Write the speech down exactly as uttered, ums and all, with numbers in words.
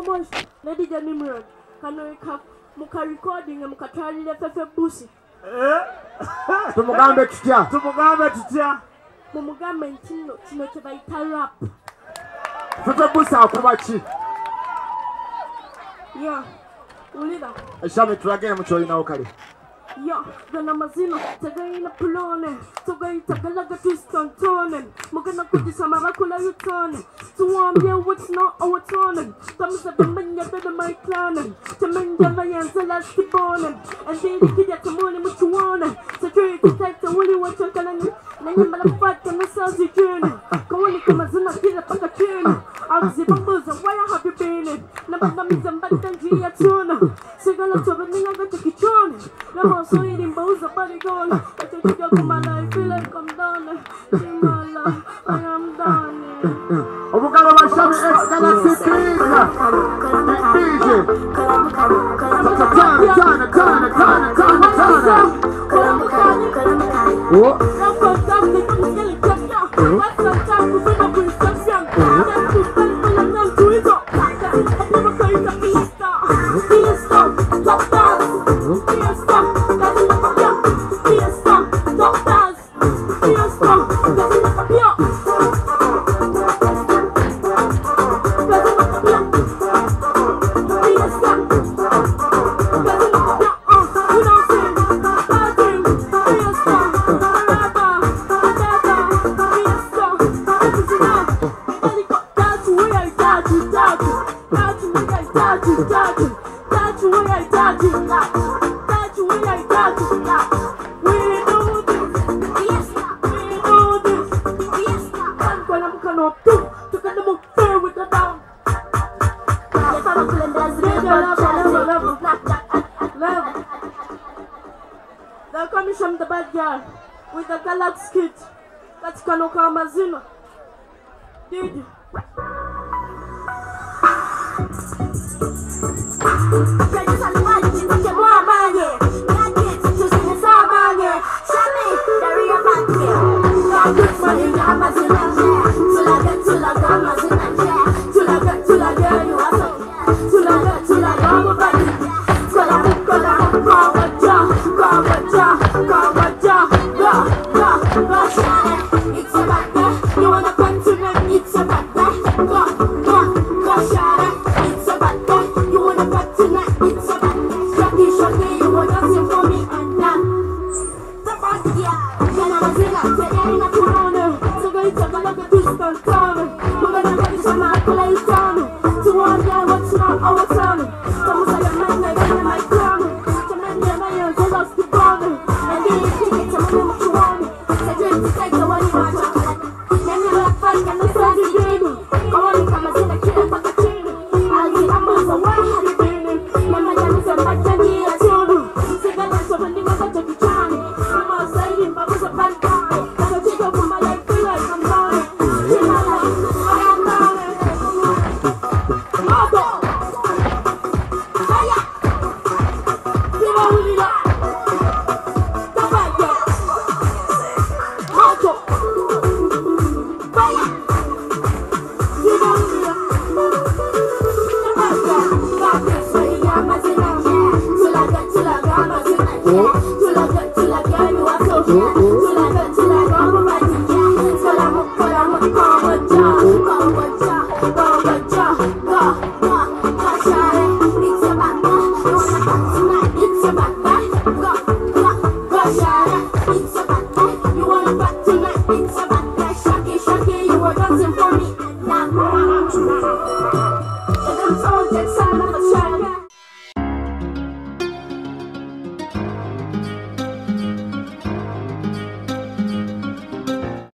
promotion. Lady Janimron. Kanoika muka recording and mukatari le fefe busi. Eh? Tumugambe tutya. Tumugambe tutya. Mumugambe ntino kino kye bayita rap. Fefe busi akuba ki? Yeah. Ulida. Eshame tulagene mu kyolinawo kale. Yo, gana mazino, tagaina pulone, tagaita galaga twistantone, mugana kudisama bakula yutone, tuwambia what's not our tone, tamsa bemanya beda my clan, tamanja vayanza lasti bonen, and then the kid at the morning with you want, security type the woolly watch and calling, Nanyama la fat and the sassy journey, Kawani Kamazuna Killa Pakatune, I'll zip a why have you been? Namanami Zambatanji at Tuna, Sigala Tobaninga got the kitchen. So eating bows of body gone. I take it up in my life, feel like I'm done. In my life, I am done. Oh, we're gonna watch some X Galaxy King. D J. Turn, turn, turn, turn, turn, turn. What? They're coming from the backyard with the Galax kid. That's Kanoka Mazino. Dude. It's